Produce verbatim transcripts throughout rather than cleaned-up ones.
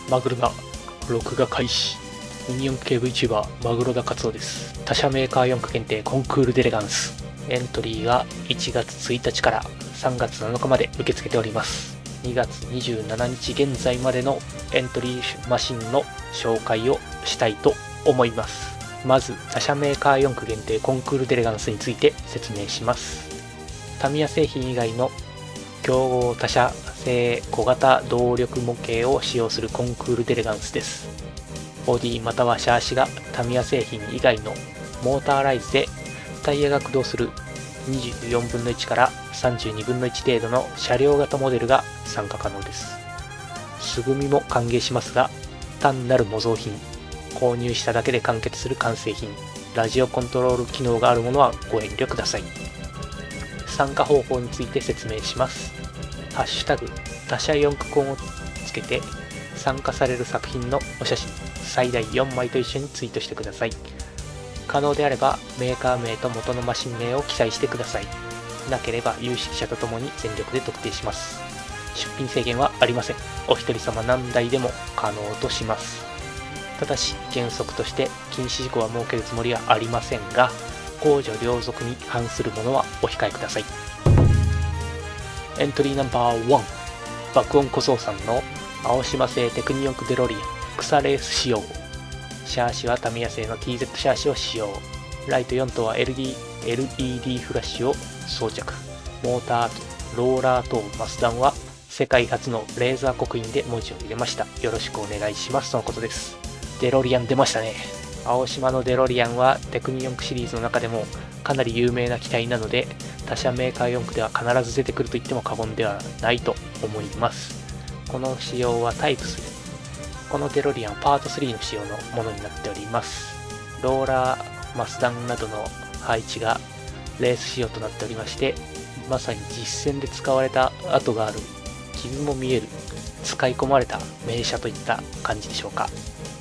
マグロだ。録画開始。ミニ四駆系 VTuber マグロだカツオです。他社メーカーよん駆検定コンクールデレガンス。エントリーはいちがつついたちからさんがつなのかまで受け付けております。にがつにじゅうしちにち現在までのエントリーマシンの紹介をしたいと思います。まず他社メーカーよん駆限定コンクールデレガンスについて説明します。タミヤ製品以外の競合他社製小型動力模型を使用するコンクールデレガンスです。ボディまたはシャーシがタミヤ製品以外のモーターライズでタイヤが駆動するにじゅうよんぶんのいちからさんじゅうにぶんのいち程度の車両型モデルが参加可能です。素組みも歓迎しますが、単なる模造品、購入しただけで完結する完成品、ラジオコントロール機能があるものはご遠慮ください。参加方法について説明します。ハッシュタグ他社よん駆コンをつけて参加される作品のお写真最大よんまいと一緒にツイートしてください。可能であればメーカー名と元のマシン名を記載してください。なければ有識者とともに全力で特定します。出品制限はありません。お一人様何台でも可能とします。ただし原則として禁止事項は設けるつもりはありませんが、公序良俗に反するものはお控えください。エントリーナンバーワン、爆音小僧さんの青島製テクニヨンクデロリアン草レース仕様。シャーシはタミヤ製の ティーゼット シャーシを使用。ライトよん灯は エルイーディー フラッシュを装着。モーター、ローラー等マスダンは世界初のレーザー刻印で文字を入れました。よろしくお願いしますとのことです。デロリアン出ましたね。青島のデロリアンはテクニヨンクシリーズの中でもかなり有名な機体なので、他社メーカーよん駆では必ず出てくると言っても過言ではないと思います。この仕様はタイプスリー。このデロリアンパートスリーの仕様のものになっております。ローラー、マスダンなどの配置がレース仕様となっておりまして、まさに実戦で使われた跡がある、傷も見える、使い込まれた名車といった感じでしょうか。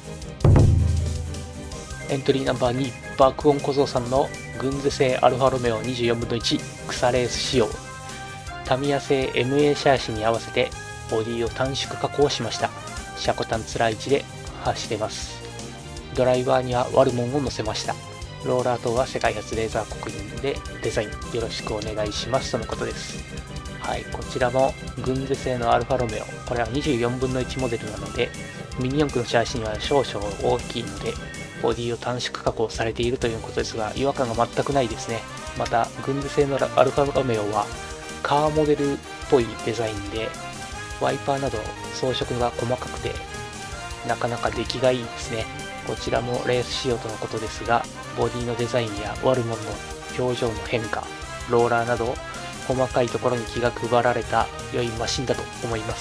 エントリーナンバーに、爆音小僧さんの軍勢製アルファロメオにじゅうよんぶんのいち草レース仕様。タミヤ製 エムエー シャーシに合わせてボディを短縮加工しました。車庫端つらい位置で走ってます。ドライバーにはワルモンを乗せました。ローラー等は世界初レーザー刻印でデザインよろしくお願いしますとのことです。はい、こちらも軍勢製のアルファロメオ、これはにじゅうよんぶんのいちモデルなので、ミニ四駆のシャーシには少々大きいので、ボディを短縮加工されているということですが、違和感が全くないですね。また、軍勢製のアルファロメオはカーモデルっぽいデザインで、ワイパーなど装飾が細かくて、なかなか出来がいいですね。こちらもレース仕様とのことですが、ボディのデザインやワルモンの表情の変化、ローラーなど細かいところに気が配られた良いマシンだと思います。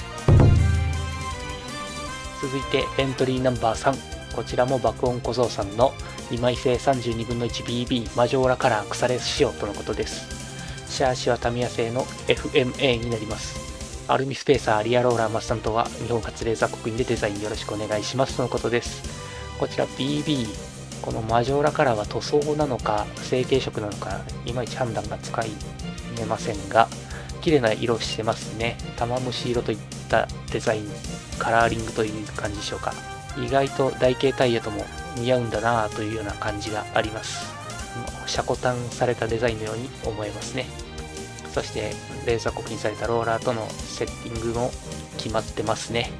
続いてエントリーナンバーさん、こちらも爆音小僧さんのにまい製 さんじゅうにぶんのいちビービー マジョーラカラー草レース仕様とのことです。シャーシはタミヤ製の エフエムエー になります。アルミスペーサー、リアローラーマスタントは日本初レーザー刻印でデザインよろしくお願いしますとのことです。こちら ビービー、このマジョーラカラーは塗装なのか成型色なのかいまいち判断がつかめませんが、綺麗な色してますね。玉虫色といったデザイン、カラーリングという感じでしょうか。意外と台形タイヤとも似合うんだなぁというような感じがあります。車庫端されたデザインのように思えますね。そしてレーザー刻印されたローラーとのセッティングも決まってますね。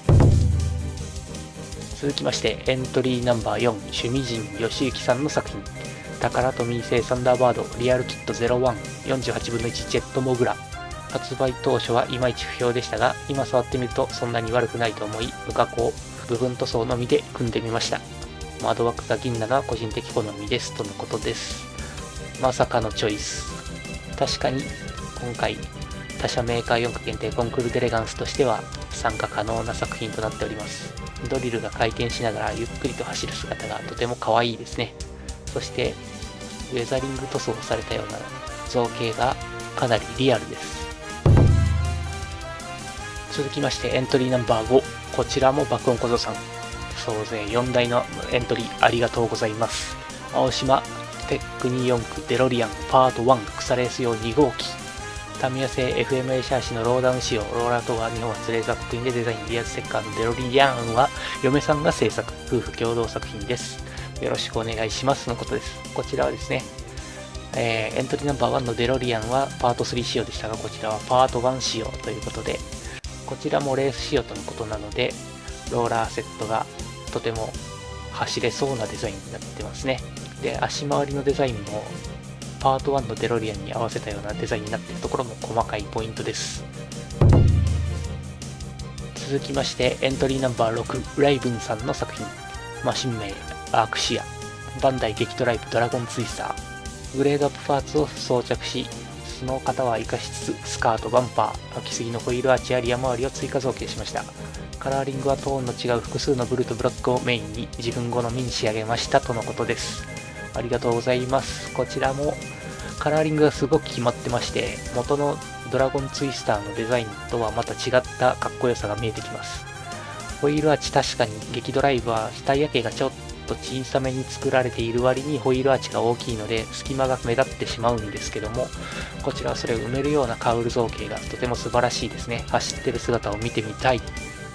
続きましてエントリーナンバーよん、趣味人吉行さんの作品、タカラトミー製サンダーバードリアルキットゼロワン よんじゅうはちぶんのいちジェットモグラ。発売当初はいまいち不評でしたが、今触ってみるとそんなに悪くないと思い、無加工部分塗装のみで組んでみました。窓枠が銀なのは個人的好みですとのことです。まさかのチョイス。確かに今回他社メーカーよん駆限定コンクールデレガンスとしては参加可能な作品となっております。ドリルが回転しながらゆっくりと走る姿がとても可愛いですね。そしてウェザリング塗装されたような造形がかなりリアルです。続きましてエントリーナンバーご、こちらも爆音小僧さん、総勢よんだいのエントリーありがとうございます。青島テクニヨンクデロリアンパートワン草レース用に号機。 タミヤ製 エフエムエー シャーシのローダウン仕様、ローラーとは日本初レーザー刻印でデザイン、リアルステッカーのデロリアンは嫁さんが制作、夫婦共同作品です。よろしくお願いしますのことです。こちらはですね、えー、エントリーナンバーワンのデロリアンはパートスリー仕様でしたが、こちらはパートワン仕様ということで、こちらもレース仕様とのことなので、ローラーセットがとても走れそうなデザインになってますね。で、足回りのデザインもパートワンのデロリアンに合わせたようなデザインになっているところも細かいポイントです。続きましてエントリーナンバーろく、ライブンさんの作品、マシン名アークシア、バンダイ激ドライブドラゴンツイスター、グレードアップパーツを装着し、その型は活かしつつスカート、バンパー、空きすぎのホイールアーチやリア周りを追加造形しました。カラーリングはトーンの違う複数のブルとブロックをメインに自分好みに仕上げましたとのことです。ありがとうございます。こちらもカラーリングがすごく決まってまして、元のドラゴンツイスターのデザインとはまた違ったかっこよさが見えてきます。ホイールアーチ、確かに激ドライブはタイヤ径がちょっと小さめに作られている割にホイールアーチが大きいので隙間が目立ってしまうんですけども、こちらはそれを埋めるようなカウル造形がとても素晴らしいですね。走ってる姿を見てみたい。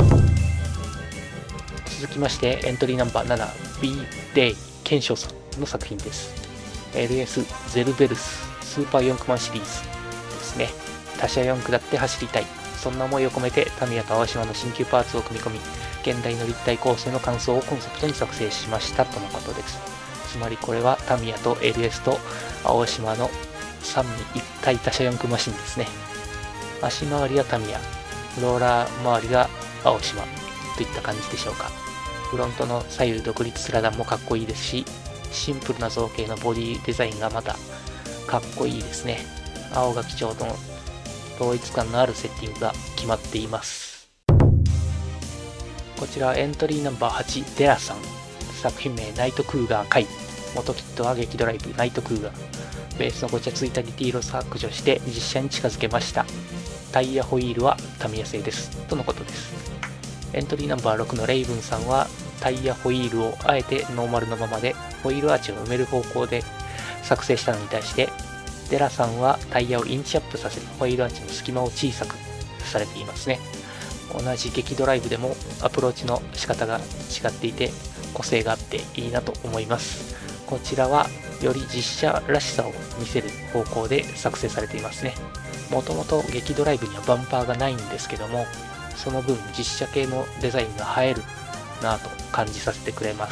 続きましてエントリーナンバーなな、 B デイケンショウさんの作品です。 エルエス ゼルベルススーパーよん区マンシリーズですね。他社よん区だって走りたい、そんな思いを込めてタミヤと淡島の新旧パーツを組み込み、現代の立体構成の感想をコンセプトに作成しましたとのことです。つまりこれはタミヤと エルエス と青島の三位一体他社よん区マシンですね。足回りはタミヤ、ローラー周りが青島といった感じでしょうか。フロントの左右独立スラダンもかっこいいですし、シンプルな造形のボディデザインがまたかっこいいですね。青が基調の統一感のあるセッティングが決まっています。こちらはエントリーナンバーはち、デラさん、作品名ナイトクーガー回、元キットは激ドライブナイトクーガー、ベースのごちゃついたディティールを削除して実写に近づけました。タイヤホイールはタミヤ製ですとのことです。エントリーナンバーろくのレイブンさんはタイヤホイールをあえてノーマルのままでホイールアーチを埋める方向で作成したのに対して、デラさんはタイヤをインチアップさせてホイールアーチの隙間を小さくされていますね。同じ激ドライブでもアプローチの仕方が違っていて個性があっていいなと思います。こちらはより実写らしさを見せる方向で作成されていますね。もともと激ドライブにはバンパーがないんですけども、その分実写系のデザインが映えるなぁと感じさせてくれます。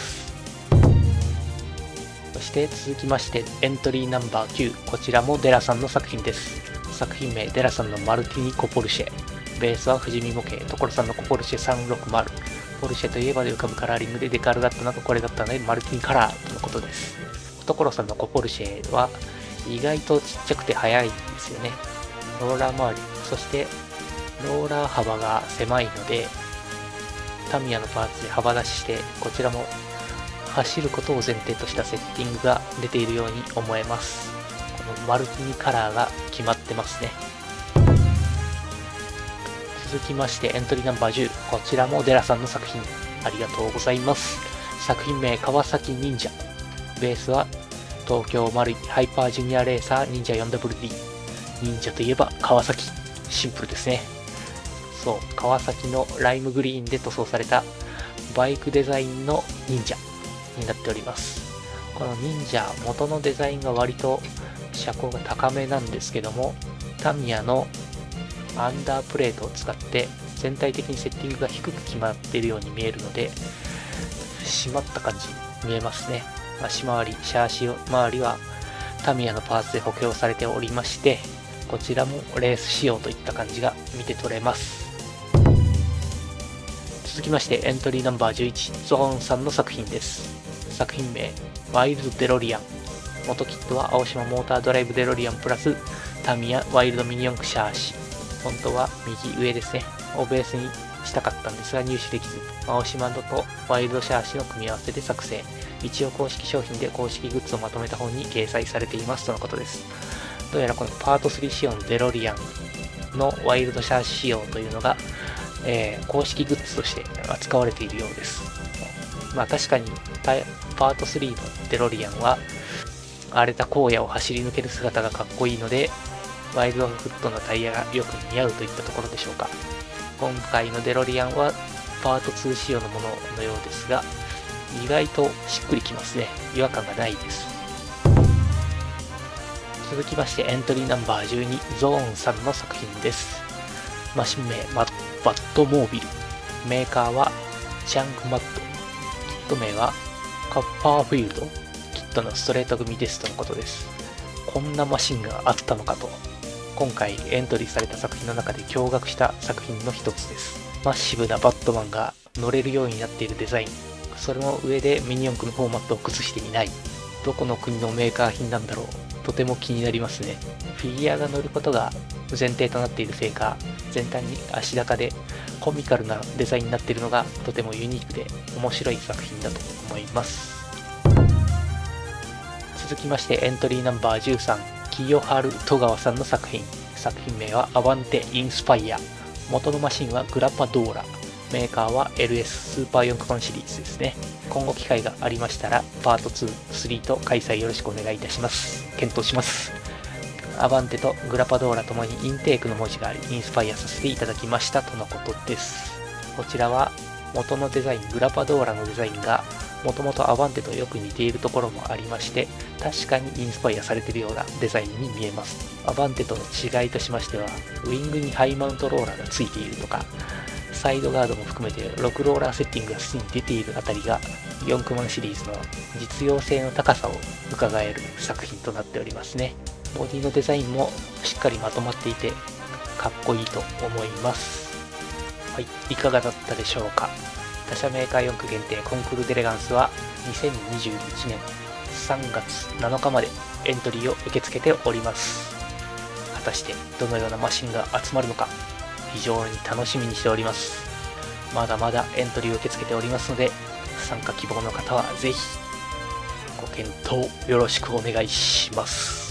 そして続きましてエントリーナンバーきゅう、こちらもデラさんの作品です。作品名デラさんのマルティニコポルシェ、ベースは富士見模型、所さんのコポルシェさんろくまる、ポルシェといえばで浮かぶカラーリングでデカールだったのがこれだったのでマルティニカラーとのことです。所さんのコポルシェは意外とちっちゃくて速いんですよね。ローラー周り、そしてローラー幅が狭いのでタミヤのパーツで幅出しして、こちらも走ることを前提としたセッティングが出ているように思えます。このマルティニカラーが決まってますね。続きましてエントリーナンバーじゅう、こちらもデラさんの作品、ありがとうございます。作品名川崎忍者、ベースは東京マルイハイパージュニアレーサー忍者 フォーダブリューディー、 忍者といえば川崎、シンプルですね。そう、川崎のライムグリーンで塗装されたバイクデザインの忍者になっております。この忍者元のデザインが割と車高が高めなんですけども、タミヤのアンダープレートを使って全体的にセッティングが低く決まっているように見えるので締まった感じ見えますね。足回り、シャーシ周りはタミヤのパーツで補強されておりまして、こちらもレース仕様といった感じが見て取れます。続きましてエントリーナンバーじゅういち、ゾーンさんの作品です。作品名ワイルドデロリアン、元キットは青島モータードライブデロリアンプラスタミヤワイルドミニ四駆シャーシ、本当は右上ですねをベースにしたかったんですが入手できず、青島ドとワイルドシャーシの組み合わせで作成、一応公式商品で公式グッズをまとめた本に掲載されていますとのことです。どうやらこのパートスリー仕様のデロリアンのワイルドシャーシ仕様というのが、えー、公式グッズとして扱われているようです。まあ確かにパートスリーのデロリアンは荒れた荒野を走り抜ける姿がかっこいいのでワイルドフットのタイヤがよく似合うといったところでしょうか。今回のデロリアンはパートツー仕様のもののようですが、意外としっくりきますね。違和感がないです。続きましてエントリーナンバーじゅうに、ゾーンさんの作品です。マシン名、バットモービル。メーカーはチャンクマット。キット名はカッパーフィールド。キットのストレート組ですとのことです。こんなマシンがあったのかと。今回エントリーされた作品の中で驚愕した作品の一つです。マッシブなバットマンが乗れるようになっているデザイン。それも上でミニ四駆のフォーマットを崩していない。どこの国のメーカー品なんだろう。とても気になりますね。フィギュアが乗ることが前提となっているせいか、全体に足高でコミカルなデザインになっているのがとてもユニークで面白い作品だと思います。続きましてエントリーナンバーじゅうさん、清春戸川さんの作品。作品名はアバンテインスパイア。元のマシンはグラパドーラ。メーカーは エルエス スーパーよん駆版シリーズですね。今後機会がありましたらパートツー、スリーと開催よろしくお願いいたします。検討します。アバンテとグラパドーラともにインテークの文字があり、インスパイアさせていただきましたとのことです。こちらは元のデザイン、グラパドーラのデザインがもともとアバンテとよく似ているところもありまして、確かにインスパイアされているようなデザインに見えます。アバンテとの違いとしましては、ウィングにハイマウントローラーがついているとか、サイドガードも含めてろくローラーセッティングがすでに出ているあたりが、よん駆版シリーズの実用性の高さを伺える作品となっておりますね。ボディのデザインもしっかりまとまっていて、かっこいいと思います。はい、いかがだったでしょうか。他社メーカーよん駆限定コンクールデレガンスはにせんにじゅういちねんさんがつなのかまでエントリーを受け付けております。果たしてどのようなマシンが集まるのか非常に楽しみにしております。まだまだエントリーを受け付けておりますので、参加希望の方はぜひご検討よろしくお願いします。